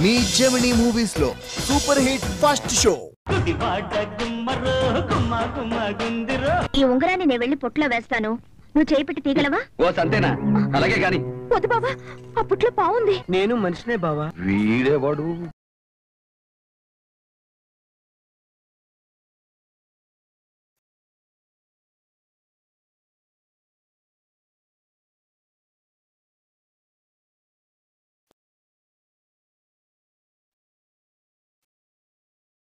మీ Gemini movies లో super hit first show. ఈ ఉంగరాన్ని నేను వెళ్ళి పొట్లో వేస్తాను, నువ్వు చేయి పెట్టి తీగలవా? ఓ సంతేనా? అలాగే గాని. వద్దు బావా, ఆ పుట్లో పావుంది. నేను మనిషినే బావా. వీడే వాడు.